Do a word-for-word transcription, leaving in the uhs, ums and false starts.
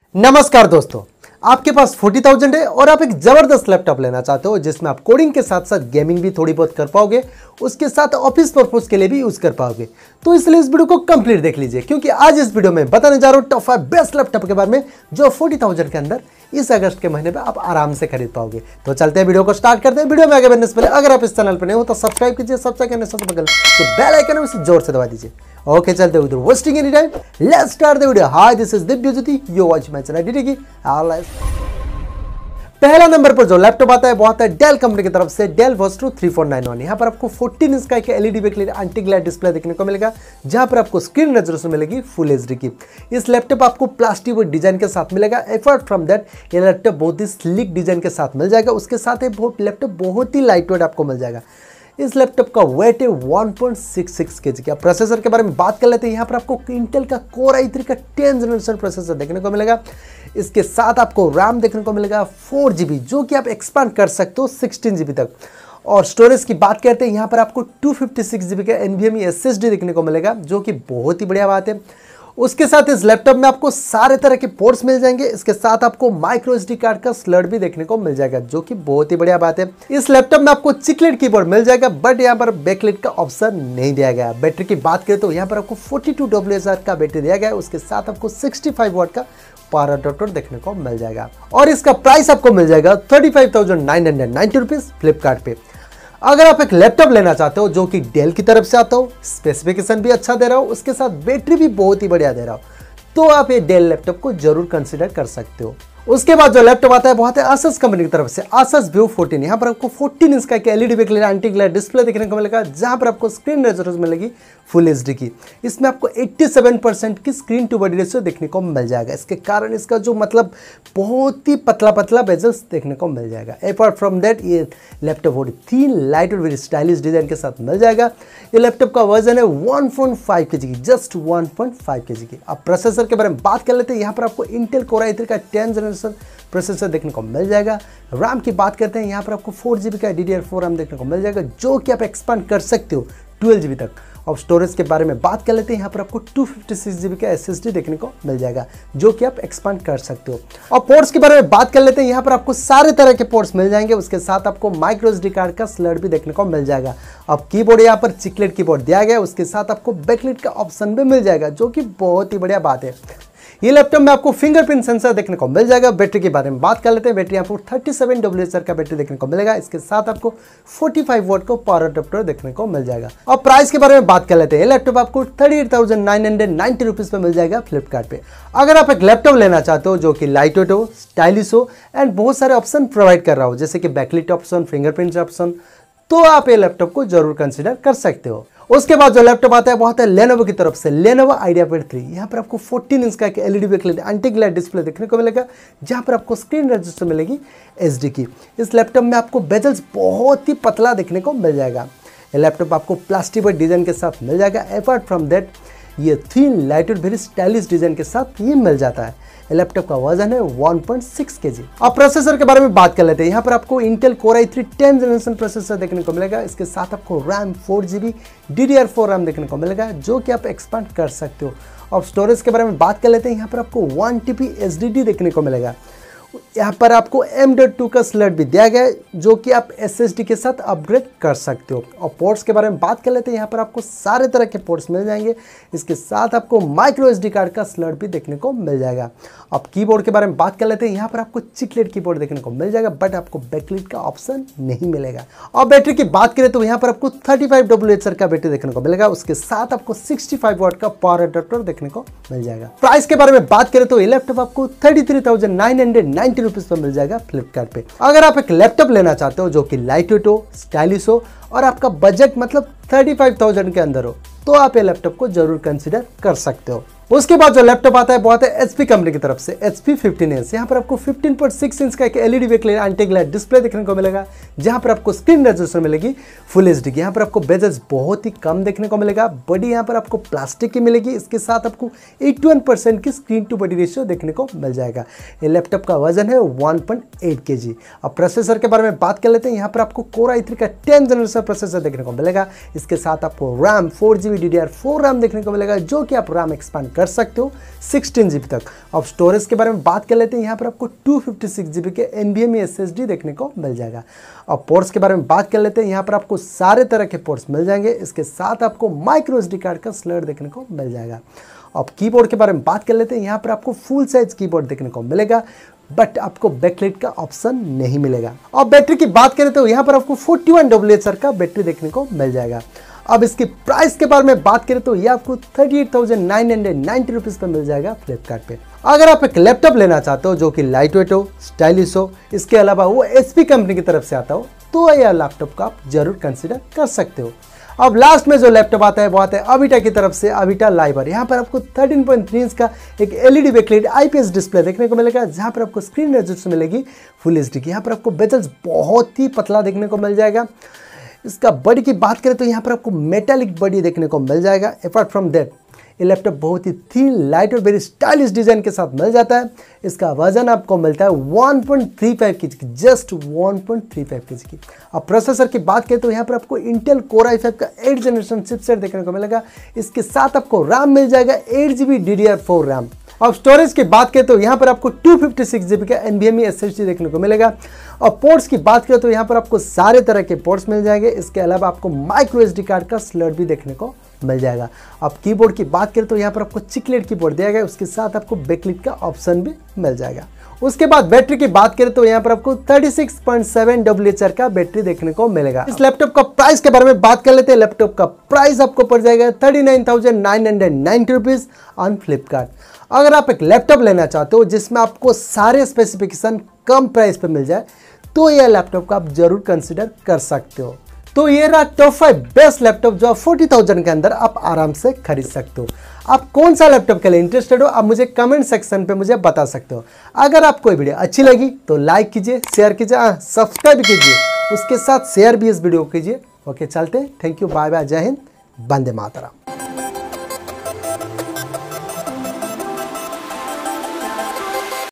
नमस्कार दोस्तों, आपके पास चालीस हज़ार है और आप एक जबरदस्त लैपटॉप लेना चाहते हो जिसमें आप कोडिंग के साथ साथ गेमिंग भी थोड़ी बहुत कर पाओगे, उसके साथ ऑफिस पर्पस के लिए भी यूज कर पाओगे। तो इसलिए इस वीडियो को कंप्लीट देख लीजिए, क्योंकि आज इस वीडियो में बताने जा रहा हूं टॉप फाइव बेस्ट लैपटॉप के बारे में जो चालीस हज़ार के अंदर इस अगस्त के महीने में आप आराम से खरीद पाओगे। तो चलते हैं, वीडियो को स्टार्ट करते हैं। वीडियो में आगे बढ़ने से पहले अगर आप इस चैनल पर नए हो तो सब्सक्राइब कीजिए, सब्सक्राइब करने से बगल तो बेल आइकन है उसे जोर से दबा दीजिए। ओके, चलते हैं without wasting any time, let's start the video. Hi, this is Divyajyoti, you watch my channel Dtechy। पहला नंबर पर जो लैपटॉप आता है वो आता है डेल कंपनी की तरफ से Dell Vostro three four nine one. यहाँ पर आपको चौदह इंच का एक LED backlight anti glare display देखने को मिलेगा, जहां पर आपको स्क्रीन रेजोल्यूशन मिलेगी फुल एचडी की। इस लैपटॉप आपको प्लास्टिक वुड डिजाइन के साथ मिलेगा। अपार्ट फ्रॉम दैट ये लैपटॉप बहुत ही स्लिक डिजाइन के साथ मिल जाएगा। उसके साथ बहुत लैपटॉप बहुत ही लाइट वेट आपको मिल जाएगा। इस लैपटॉप का वेट है one point six six KG का। प्रोसेसर के बारे में बात कर लेते हैं। यहाँ पर आपको इंटेल का कोर आई थ्री का टेन जनरेशन प्रोसेसर देखने को मिलेगा। इसके साथ आपको रैम देखने को मिलेगा फोर जीबी, जो कि आप एक्सपांड कर सकते हो सिक्सटीन जीबी तक। और स्टोरेज की बात करते हैं, यहाँ पर आपको टू फिफ्टी सिक्स जीबी का एनवीएमई एसएसडी देखने को मिलेगा, जो कि बहुत ही बढ़िया बात है। उसके साथ इस लैपटॉप में आपको सारे तरह के पोर्ट्स मिल जाएंगे। इसके साथ आपको माइक्रो एसडी कार्ड का स्लॉट भी देखने को मिल जाएगा, जो कि बहुत ही बढ़िया बात है। इस लैपटॉप में आपको चिकलेट कीबोर्ड मिल जाएगा, बट यहाँ पर बैकलाइट का ऑप्शन नहीं दिया गया। बैटरी की बात करें तो यहाँ पर आपको forty two W H R का बैटरी दिया गया है। उसके साथ आपको सिक्सटी फाइव वाट का पावर अडाप्टर देखने को मिल जाएगा और इसका प्राइस आपको मिल जाएगा thirty five thousand nine hundred ninety rupees Flipkart पे। अगर आप एक लैपटॉप लेना चाहते हो जो कि डेल की तरफ से आता हो, स्पेसिफिकेशन भी अच्छा दे रहा हो, उसके साथ बैटरी भी बहुत ही बढ़िया दे रहा हो, तो आप ये डेल लैपटॉप को जरूर कंसीडर कर सकते हो। उसके बाद जो लैपटॉप आता है वो आता है Asus कंपनी की तरफ से Asus Vivo फोर्टीन। यहाँ पर आपको फोर्टीन इंच का एक LED backlight anti glare display देखने को मिलेगा, जहां पर आपको स्क्रीन रेजोल्यूशन मिलेगी फुल एचडी की। इसमें आपको सत्तासी परसेंट की स्क्रीन टू बॉडी रेशियो देखने को मिल जाएगा। इसके कारण इसका जो मतलब बहुत ही पतला पतला बेजल्स देखने को मिल जाएगा। अपार्ट फ्रॉम दैट ये लैपटॉप बहुत थीन, लाइट और वेरी स्टाइलिश डिजाइन के साथ मिल जाएगा। ये लैपटॉप का वर्जन है वन पॉइंट फाइव केजी की, just one point five KG की। अब प्रोसेसर के बारे में बात कर लेते हैं। यहाँ पर आपको इंटेल कोर आई थ्री का टेन जनरेशन प्रोसेसर देखने को मिल जाएगा। रैम की बात करते हैं, यहाँ पर आपको फोर जीबी का D D R four RAM देखने को मिल जाएगा, जो कि आप एक्सपांड कर सकते हो ट्वेल्व जीबी तक। और स्टोरेज के बारे में बात कर लेते हैं। यहाँ पर आपको टू फिफ्टी सिक्स जीबी का एसएसडी देखने को मिल जाएगा, जो कि आप एक्सपांड कर सकते हो। और पोर्ट्स के बारे में बात कर लेते हैं। यहाँ पर आपको सारे तरह के पोर्ट्स मिल जाएंगे। उसके साथ आपको माइक्रो एसडी कार्ड का स्लॉट भी देखने को मिल जाएगा। अब कीबोर्ड यहाँ पर चिकलेट कीबोर्ड दिया गया है। उसके साथ आपको बैकलाइट का ऑप्शन भी मिल जाएगा, जो कि बहुत ही बढ़िया बात है। ये लैपटॉप में आपको फिंगरप्रिंट सेंसर देखने को मिल जाएगा। बैटरी के बारे में बात कर लेते हैं। बैटरी आपको thirty seven W H R का बैटरी देखने को मिलेगा। इसके साथ आपको फोर्टी फाइव वाट का पावर अडाप्टर देखने को मिल जाएगा। और प्राइस के बारे में बात कर लेते हैं। ये लैपटॉप आपको thirty eight thousand nine hundred ninety rupees पे मिल जाएगा फ्लिपकार्ट पे। अगर आप एक लैपटॉप लेना चाहते हो जो कि लाइट वेट हो, स्टाइलिश हो एंड बहुत सारे ऑप्शन प्रोवाइड कर रहा हो, जैसे कि बैकलाइट ऑप्शन, फिंगरप्रिंट ऑप्शन, तो आप ये लैपटॉप को जरूर कंसिडर कर सकते हो। उसके बाद जो लैपटॉप आता है वो आता है लेनोवो की तरफ से लेनोवो आइडियापैड थ्री। यहाँ पर आपको फोर्टीन इंच का एक LED backlight anti glare display देखने को मिलेगा, जहाँ पर आपको स्क्रीन रेजोल्यूशन मिलेगी एचडी की। इस लैपटॉप में आपको बेजल्स बहुत ही पतला देखने को मिल जाएगा। ये लैपटॉप आपको प्लास्टिक वर्क डिजाइन के साथ मिल जाएगा। अपार्ट फ्रॉम दैट ये थीन, लाइट और वेरी स्टाइलिश डिजाइन के साथ ये मिल जाता है। लैपटॉप का वजन है वन पॉइंट सिक्स केजी। अब प्रोसेसर के बारे में बात कर लेते हैं। यहाँ पर आपको इंटेल कोर आई थ्री टेन जनरेशन प्रोसेसर देखने को मिलेगा। इसके साथ आपको RAM four GB D D R four RAM देखने को मिलेगा, जो कि आप एक्सपांड कर सकते हो। अब स्टोरेज के बारे में बात कर लेते हैं। यहाँ पर आपको one TB H D D देखने को मिलेगा। यहाँ पर आपको एम डॉट टू का स्लॉट भी दिया गया है, जो कि आप एस एस डी के साथ अपग्रेड कर सकते हो। और पोर्ट्स के बारे में बात कर लेते हैं। यहाँ पर आपको सारे तरह के पोर्ट्स मिल जाएंगे। इसके साथ आपको माइक्रो एस डी कार्ड का स्लॉट भी देखने को मिल जाएगा। अब कीबोर्ड के बारे में बात कर लेते हैं। यहाँ पर आपको चिकलेट कीबोर्ड देखने को मिल जाएगा, बट आपको बैकलाइट का ऑप्शन नहीं मिलेगा। और बैटरी की बात करें तो यहाँ पर आपको thirty five W H R का बैटरी देखने को मिलेगा। उसके साथ आपको सिक्सटी फाइव वाट का पावर अडाप्टर देखने को मिल जाएगा। प्राइस के बारे में बात करें तो ये लैपटॉप आपको thirty three thousand nine hundred ninety rupees पर मिल जाएगा फ्लिपकार्ट पे। अगर आप एक लैपटॉप लेना चाहते हो जो कि लाइट वेट हो, स्टाइलिश हो और आपका बजट मतलब थर्टी फाइव थाउजेंड के अंदर हो, तो आप ये लैपटॉप को जरूर कंसीडर कर सकते हो। उसके बाद जो लैपटॉप आता है वो आता है एचपी कंपनी की तरफ से एचपी फिफ्टीन इंच। यहाँ पर आपको फिफ्टीन पॉइंट सिक्स इंच का एक LED backlight anti glare display देखने को मिलेगा, जहाँ पर आपको स्क्रीन रेजोल्यूशन मिलेगी फुल एचडी की। यहाँ पर आपको बेजल्स बहुत ही कम देखने को मिलेगा। बॉडी यहाँ पर आपको प्लास्टिक की मिलेगी। इसके साथ आपको इक्यासी परसेंट की स्क्रीन टू बॉडी रेशियो देखने को मिल जाएगा। ये लैपटॉप का वजन है वन पॉइंट एट केजी। अब प्रोसेसर के बारे में बात कर लेते हैं। यहाँ पर आपको कोर आई थ्री का टेन जनरेशन सेंसर प्रोसेसर देखने को मिलेगा। इसके साथ आपको RAM four G B D D R four RAM देखने को मिलेगा, जो कि आप रैम एक्सपांड कर सकते हो सिक्सटीन जी बी तक। अब स्टोरेज के बारे में बात कर लेते हैं, यहाँ पर आपको two fifty six G B के N V M E S S D देखने को मिल जाएगा। अब पोर्ट्स के बारे में बात कर लेते हैं, यहाँ पर आपको सारे तरह के पोर्ट्स मिल जाएंगे। इसके साथ आपको माइक्रो एस डी कार्ड का स्लॉट देखने को मिल जाएगा। अब कीबोर्ड के बारे में बात कर लेते हैं, यहाँ पर आपको फुल साइज कीबोर्ड देखने को मिलेगा, बट आपको बैकलाइट का ऑप्शन नहीं मिलेगा। अब बैटरी की बात करें तो यहाँ पर आपको forty one W H R का बैटरी देखने को मिल जाएगा। अब इसकी प्राइस के बारे में बात करें तो ये आपको thirty eight thousand nine hundred ninety rupees पे मिल जाएगा फ्लिपकार्ट पे। अगर आप एक लैपटॉप लेना चाहते हो जो कि लाइट वेट हो, स्टाइलिश हो, इसके अलावा वो एच पी कंपनी की तरफ से आता हो, तो यह लैपटॉप को आप जरूर कंसिडर कर सकते हो। अब लास्ट में जो लैपटॉप आता है वो आता है अविटा की तरफ से, अविटा लाइबर। यहाँ पर आपको थर्टीन पॉइंट थ्री इंच का एक एलईडी बैकलाइट आईपीएस डिस्प्ले देखने को मिलेगा, जहाँ पर आपको स्क्रीन रेजोल्यूशन मिलेगी फुल एचडी की। यहाँ पर आपको बेजल्स बहुत ही पतला देखने को मिल जाएगा। इसका बॉडी की बात करें तो यहाँ पर आपको मेटालिक बॉडी देखने को मिल जाएगा। अपार्ट फ्रॉम दैट ये लैपटॉप बहुत ही थिन, लाइट और वेरी स्टाइलिश डिजाइन के साथ मिल जाता है। इसका वजन आपको मिलता है one point three five KG की, just one point three five KG की। अब प्रोसेसर की बात करें तो यहाँ पर आपको इंटेल कोर आई फाइव का एट जनरेशन चिपसेट देखने को मिलेगा। इसके साथ आपको रैम मिल जाएगा eight G B D D R four RAM. अब स्टोरेज की बात करें तो यहाँ पर आपको two fifty six G B का N V M E S S D देखने को मिलेगा। और पोर्ट्स की बात करें तो यहाँ पर आपको सारे तरह के पोर्ट्स मिल जाएंगे। इसके अलावा आपको माइक्रो एस डी कार्ड का स्लॉट भी देखने को मिल जाएगा। अब कीबोर्ड की बात करें तो यहाँ पर आपको चिकलेट कीबोर्ड दिया गया है, उसके साथ आपको बैकलाइट का ऑप्शन भी मिल जाएगा। उसके बाद बैटरी की बात करें तो यहाँ पर आपको thirty six point seven W H R का बैटरी देखने को मिलेगा। इस लैपटॉप का प्राइस के बारे में बात कर लेते हैं। लैपटॉप का प्राइस आपको पड़ जाएगा thirty nine thousand nine hundred ninety rupees on Flipkart. अगर आप एक लैपटॉप लेना चाहते हो जिसमें आपको सारे स्पेसिफिकेशन कम प्राइस पे मिल जाए, तो यह लैपटॉप को आप जरूर कंसिडर कर सकते हो। तो ये रहा टॉप फाइव बेस्ट लैपटॉप जो आप फोर्टी थाउजेंड के अंदर आप आराम से खरीद सकते हो। आप कौन सा लैपटॉप के लिए इंटरेस्टेड हो, आप मुझे कमेंट सेक्शन पे मुझे बता सकते हो। अगर आपको ये वीडियो अच्छी लगी तो लाइक कीजिए, शेयर कीजिए, सब्सक्राइब कीजिए, उसके साथ शेयर भी इस वीडियो को कीजिए। ओके, चलते हैं। थैंक यू, बाय बाय, जय हिंद, वंदे मातरम।